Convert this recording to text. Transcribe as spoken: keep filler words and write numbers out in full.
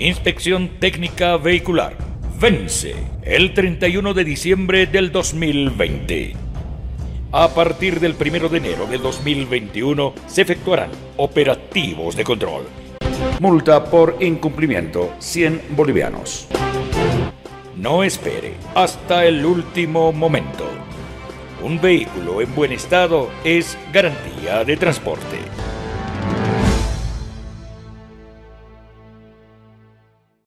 Inspección técnica vehicular. Vence el treinta y uno de diciembre del dos mil veinte. A partir del primero de enero del dos mil veintiuno se efectuarán operativos de control. Multa por incumplimiento, cien bolivianos. No espere hasta el último momento. Un vehículo en buen estado es garantía de transporte.